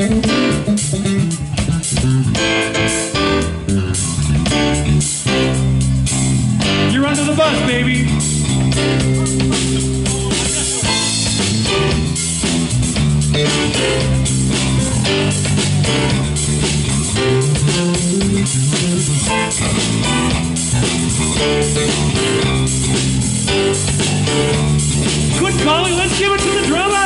You're under the bus, baby. Good calling, let's give it to the drummer.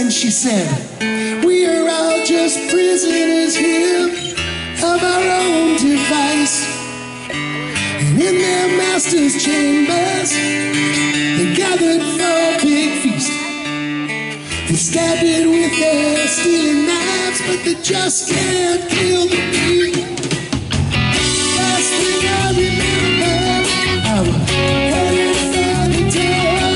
and she said, we are all just prisoners here of our own device. And in their master's chambers, they gathered for a big feast. They stabbed it with their stealing knives, but they just can't kill the beast. Last thing I remember, I was headed for the door.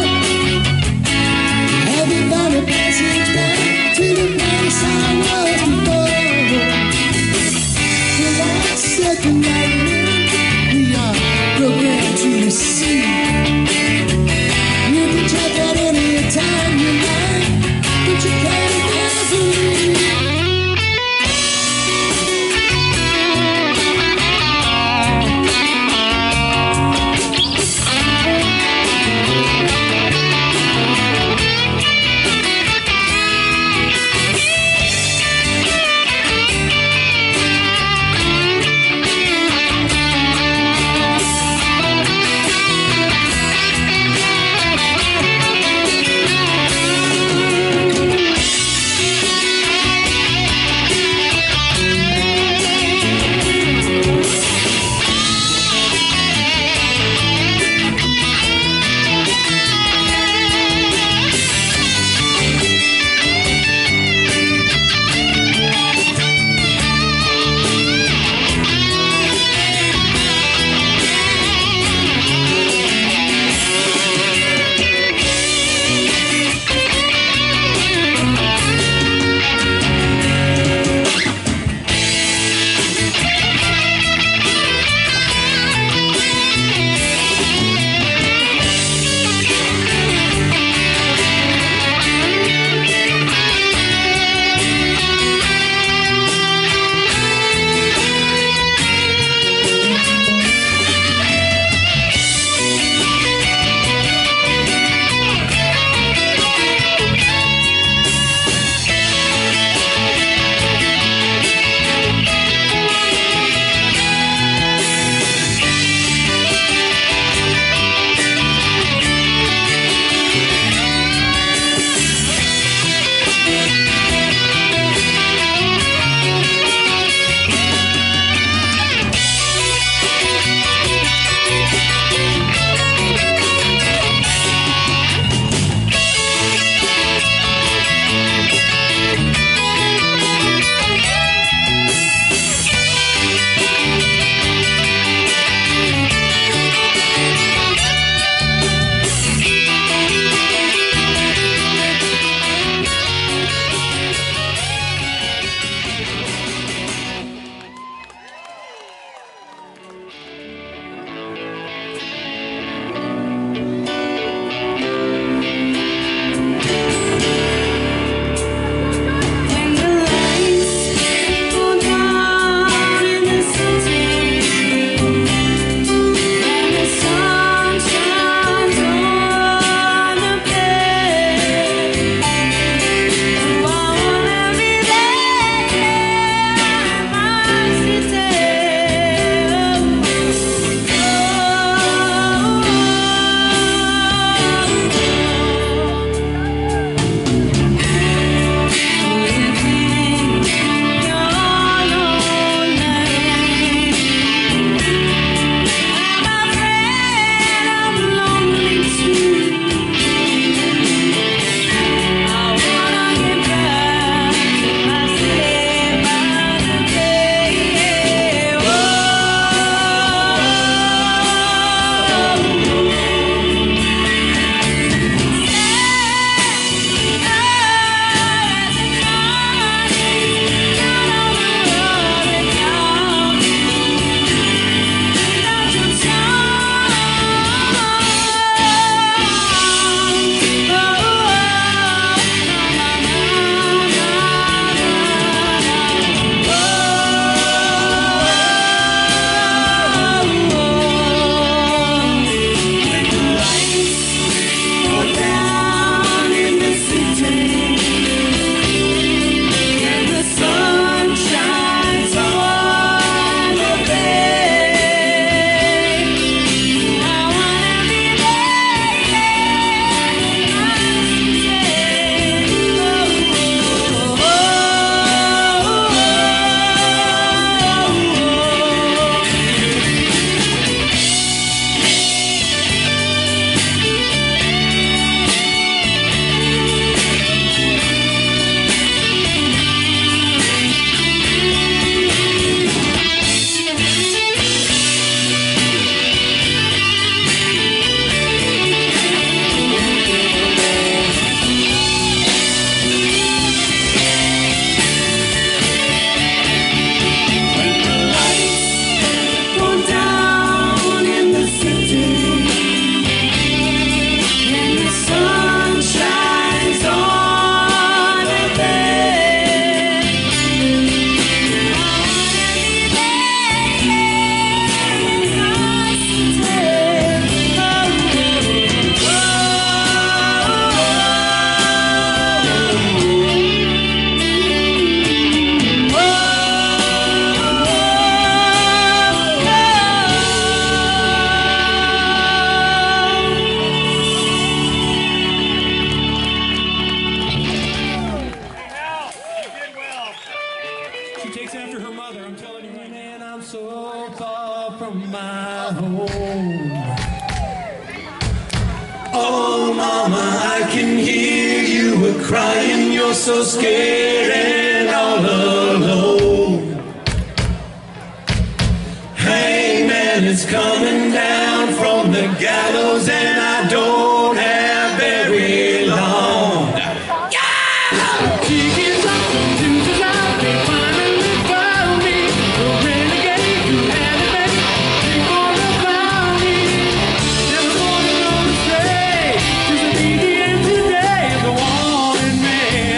Having found a passage back to the place I was before. Well, I said goodnight, we are programmed to receive. You can check out any time you like, but you can't ever leave. my home. Oh, mama, I can hear you crying. You're so scared and all alone. Hangman is coming down from the gallows, and I don't have very long. She gets up and chooses out. They finally found me. The renegade who had it made. They gonna find me. Never gonna go astray. This will be the end today of the wanted man.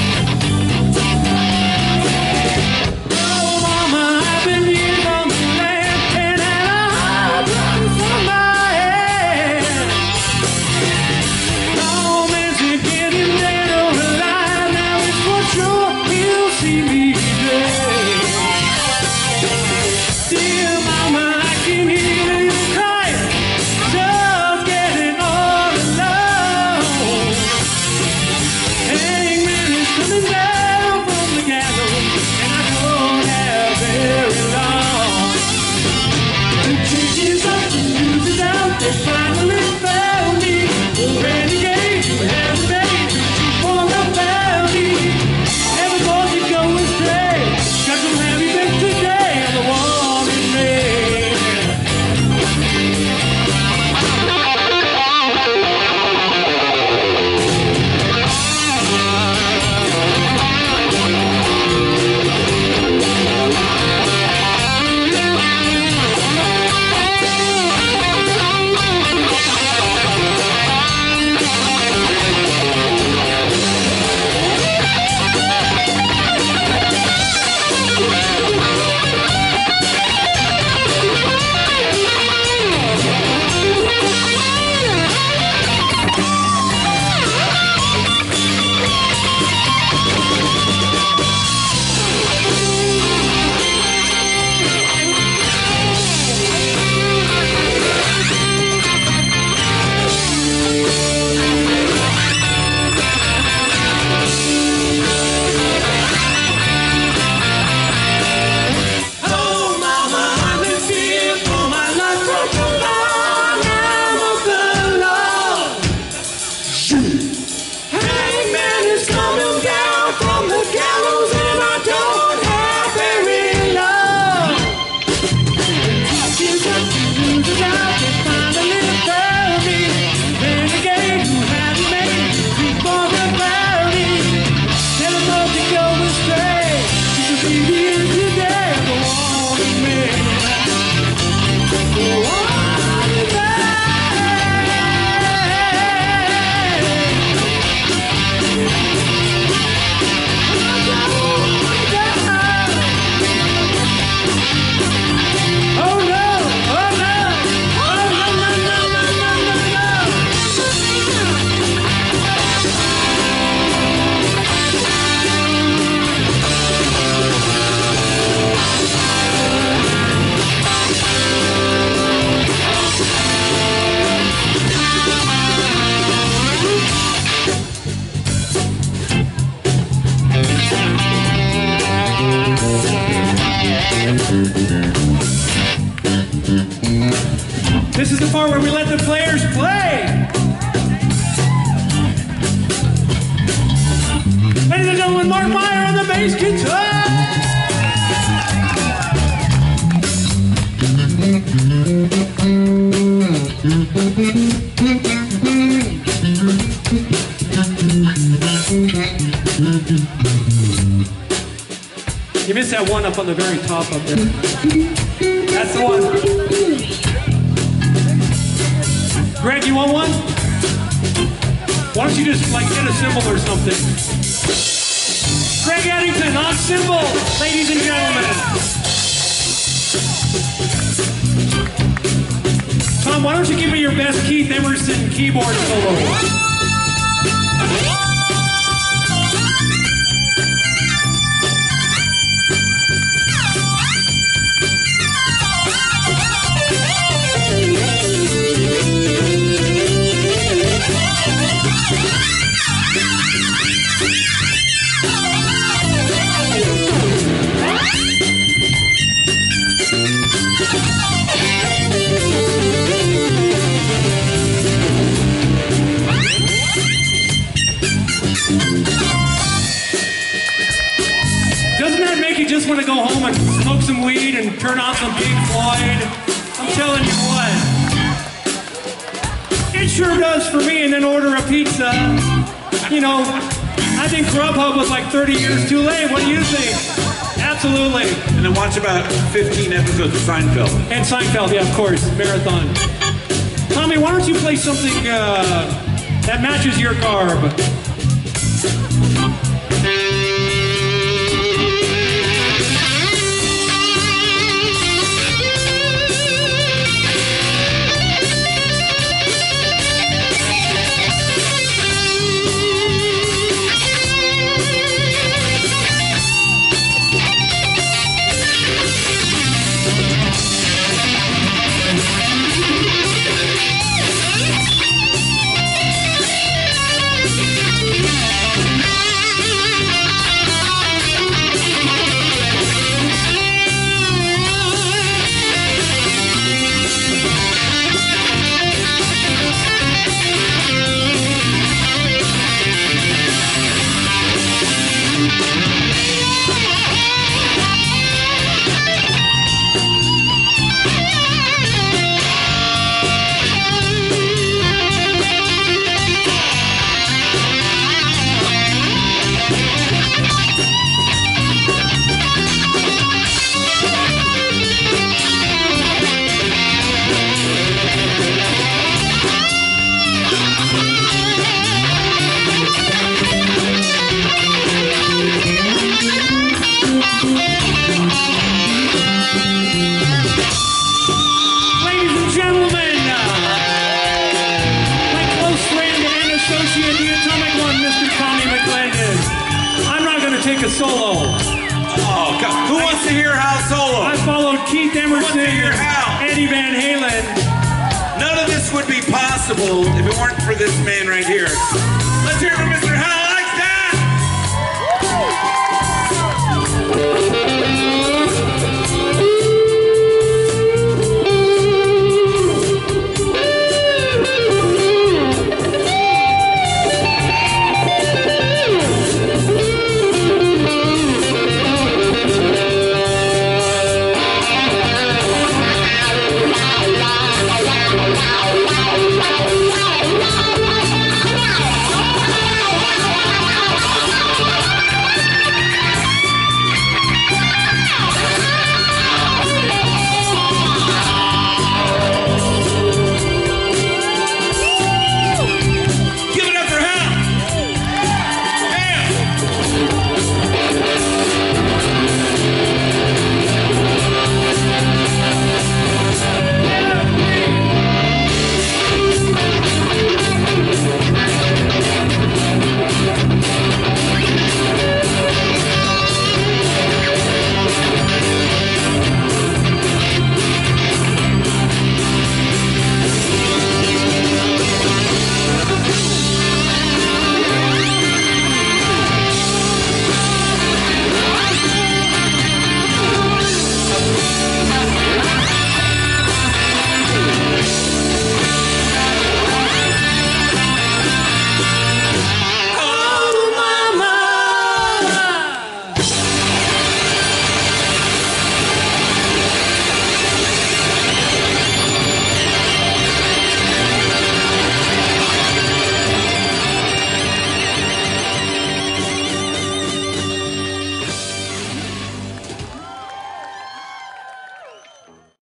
Oh, mama, I've been here on the land and had a heart running from my head. Oh, man, she get him dead or alive. Now it's for sure he'll see me dead. Dear mama, I can hear you crying, just getting all alone. Hangman is coming down from the gallows, and I don't have very long. The trick is up, the news is out, they finally found me. The renegade who has made me for the bounty. Never thought you'd go astray. Got some heavy things today, I'm the wanted man. Oh, mama, I'm in fear for my life from the long arm of the law. Hangman is coming down from the gallows, and I don't have very long. Talking up, the news is out, they finally found me. Renegade who had made me for the bounty. Never thought to go astray. This will be the end today of the wanted man. The wanted man. Oh no! Oh no! Oh no! No! No! No! No! No! This is the part where we let the players play. Ladies and gentlemen, Mark Meyer on the bass guitar. You missed that one up on the very top up there. That's the one. Greg, you want one? Why don't you just like hit a cymbal or something? Greg Eddington on cymbal, ladies and gentlemen. Tom, why don't you give me your best Keith Emerson keyboard solo? and turn on some Pink Floyd, I'm telling you what, it sure does for me, and then order a pizza. You know, I think Grubhub was like 30 years too late. What do you think? Absolutely. And then watch about 15 episodes of Seinfeld. And Seinfeld, yeah, of course, marathon. Tommy, why don't you play something that matches your garb? Take a solo. Oh, God. Who wants to hear Hal solo? I followed Keith Emerson and Eddie Van Halen. None of this would be possible if it weren't for this man right here. Let's hear it for Mr. Hal Eckstein!